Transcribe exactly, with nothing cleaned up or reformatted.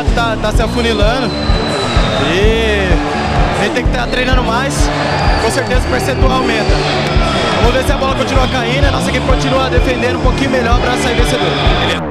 campo tá, tá se afunilando e a gente tem que estar treinando mais, com certeza o percentual aumenta. Vamos ver se a bola continua caindo, a nossa equipe continua defendendo um pouquinho melhor para sair vencedor.